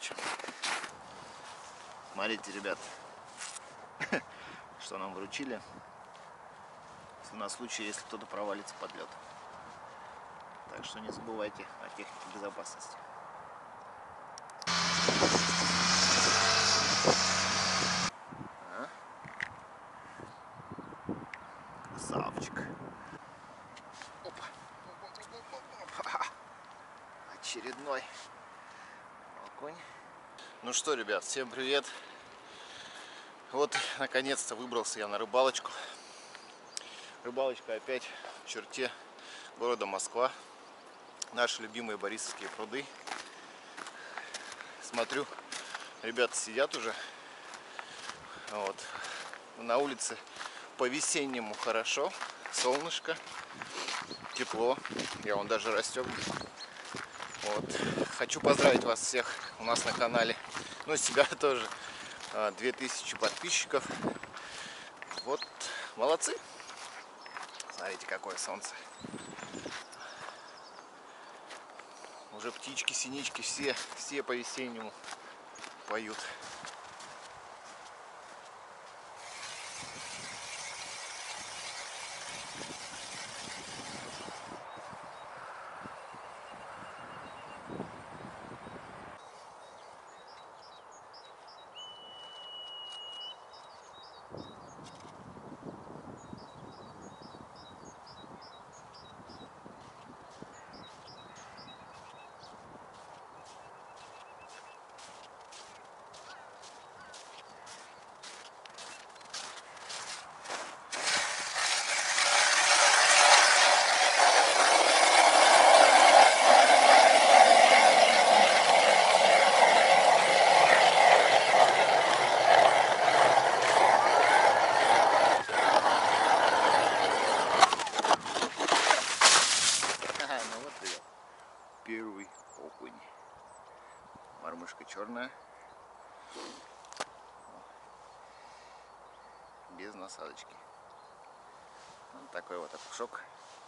Петровичем. Смотрите, ребят, что нам вручили на случай, если кто-то провалится под лед. Так что не забывайте о технике безопасности. Красавчик. Опа. Очередной окунь. Ну что, ребят, всем привет. Вот, наконец-то выбрался я на рыбалочку. Рыбалочка опять в черте города Москва. Наши любимые Борисовские пруды. Смотрю, ребята сидят уже. Вот. На улице по-весеннему хорошо. Солнышко. Тепло. Я вон даже расстегнут. Вот. Хочу поздравить вас всех у нас на канале. Ну, себя тоже. 2000 подписчиков. Вот. Молодцы. Смотрите, какое солнце. Уже птички, синички, все по-весеннему поют. Первый окунь. Мормышка черная. Без насадочки. Вот такой вот окушок.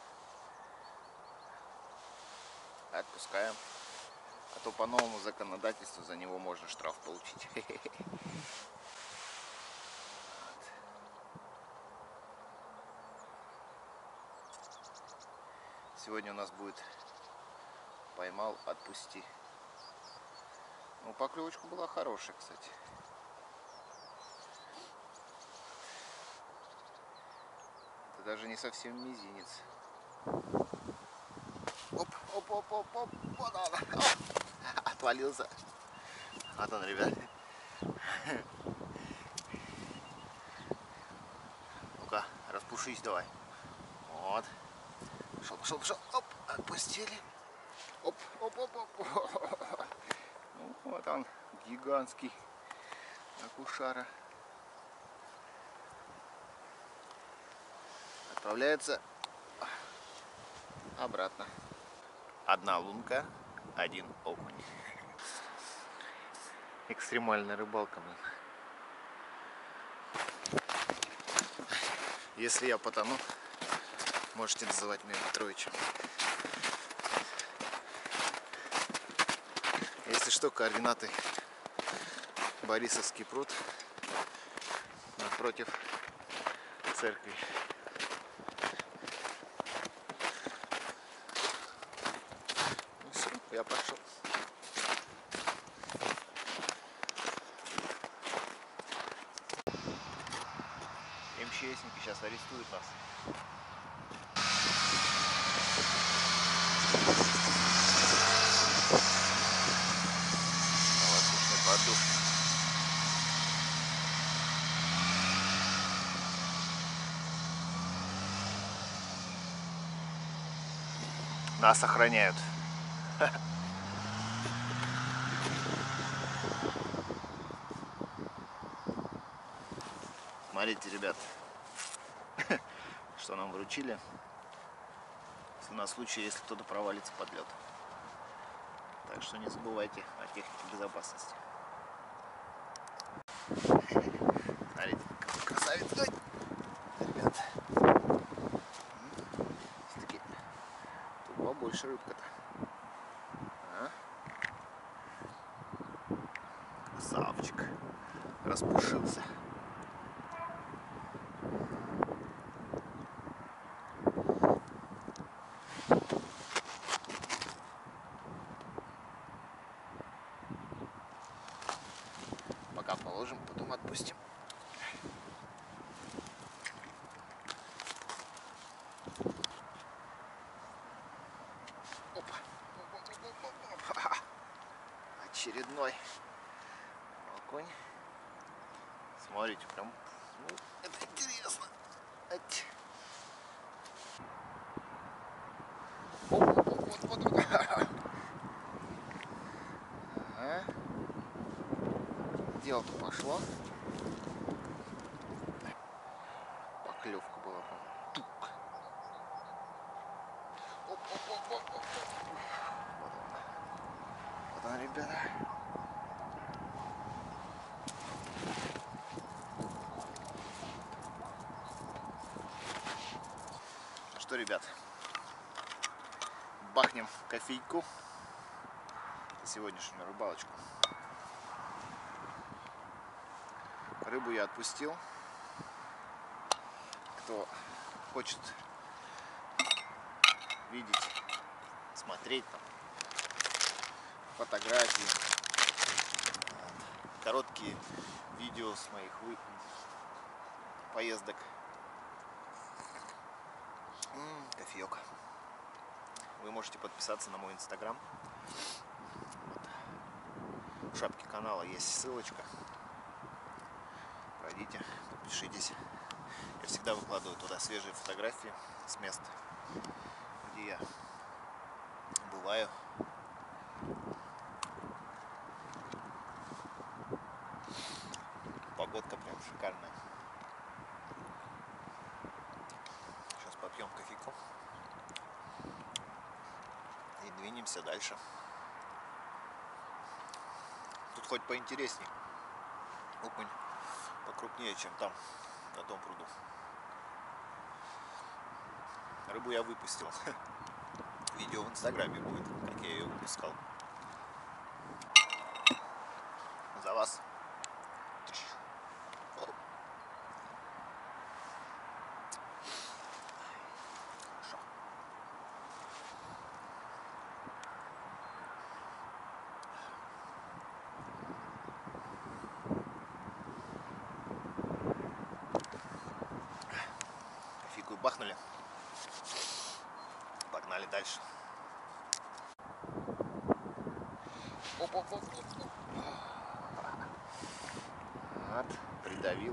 Отпускаем. А то по новому законодательству за него можно штраф получить. Сегодня у нас будет поймал, отпусти. Ну, поклевочка была хорошая, кстати. Это даже не совсем мизинец. Оп, оп, оп, оп, оп, вот он. Отвалился. Вот он, ребят. Ну-ка, распушись давай. Вот. Пошел, пошел, пошел. Оп, отпустили. Оп, оп, оп, оп. Ну, вот он, гигантский окушара. Отправляется обратно. Одна лунка, один окунь. Экстремальная рыбалка, блин. Если я потону, можете называть меня Петровичем. Если что, координаты: Борисовский пруд напротив церкви. Ну все, я пошел. МЧСники сейчас арестуют нас. Воздушный подув. Нас охраняют. Смотрите, ребят, что нам вручили на случай, если кто-то провалится под лед. Так что не забывайте о технике безопасности. Смотрите, какой красавец. Ой, ребят. Все-таки тут побольше рыбка-то. Красавчик. Распушился. Пока положим, потом отпустим. Опа. Очередной окунь. Смотрите, прям, ну, это интересно. Вот. Ага. Дело-то пошло. Поклевка была, по-моему. Тук. Оп. Вот он, ребята. Ну что, ребят, бахнем кофейку на сегодняшнюю рыбалочку. Рыбу я отпустил. Кто хочет видеть, смотреть там фотографии, короткие видео с моих поездок. Кофеек. Вы можете подписаться на мой инстаграм. В шапке канала есть ссылочка. Пройдите, подпишитесь. Я всегда выкладываю туда свежие фотографии с мест, где я бываю. Погодка прям шикарная. Сейчас попьем кофейку и двинемся дальше. Тут хоть поинтересней. Окунь покрупнее, чем там, на том пруду. Рыбу я выпустил. Видео в инстаграме будет, как я ее выпускал. За вас. Кофейку бахнули. Погнали дальше. Оп. Вот, придавил.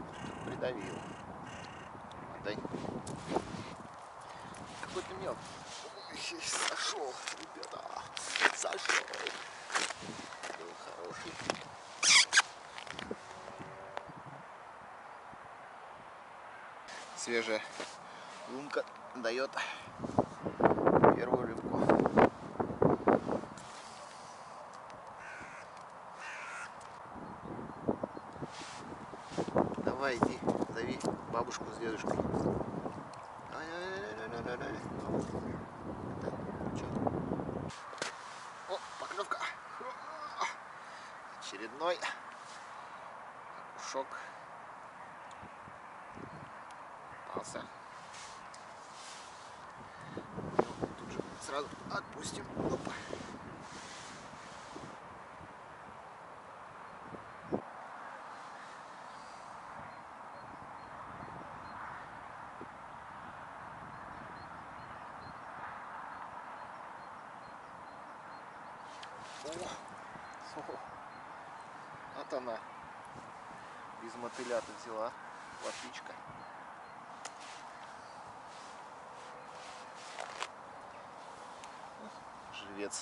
Отдай. Какой-то мелкий. Ой, сошел, ребята. Сошел. Был хороший. Свежая лунка дает первую рыбку. Давай, иди, зови бабушку с дедушкой. Давай. О, поклевка. Очередной окушок. Попался. Тут же сразу отпустим. Опа. Вот она, без мотыля-то взяла, плотвичка. Живец.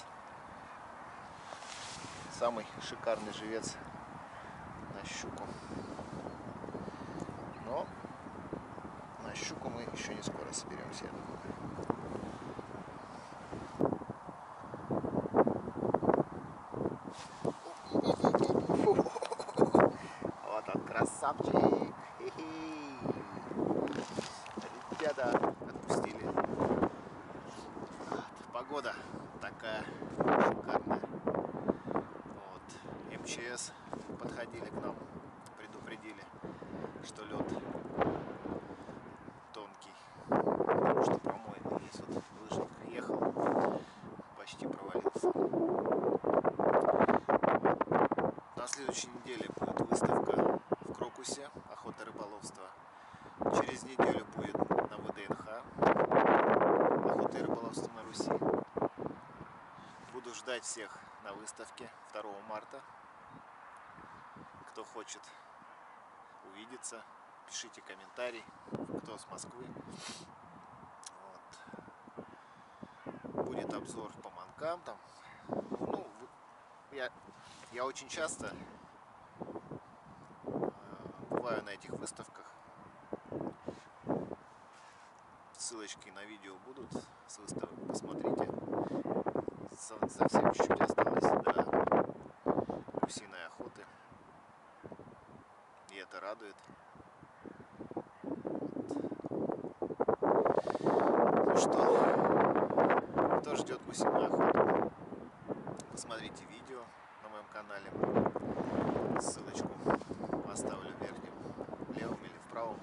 Самый шикарный живец на щуку. Но на щуку мы еще не скоро соберемся, я думаю. Красавчик! Ребята, отпустили. Погода такая шикарная. Вот. МЧС подходил. На следующей неделе будет выставка в Крокусе, охота и рыболовство. Через неделю будет на ВДНХ, охота и рыболовство на Руси. Буду ждать всех на выставке 2 марта. Кто хочет увидеться, пишите комментарий, кто с Москвы. Вот. Будет обзор по манкам там. Ну, я очень часто бываю на этих выставках. Ссылочки на видео будут с выставок, посмотрите. Совсем чуть-чуть осталось до гусиной охоты. И это радует. Ну что, кто ждет гусиную охоту, посмотрите видео на моем канале. Ссылочку оставлю в верхнем, левом или в правом.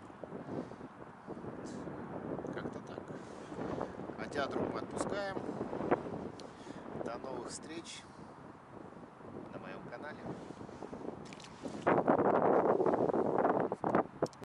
Как-то так. А театру мы отпускаем. До новых встреч.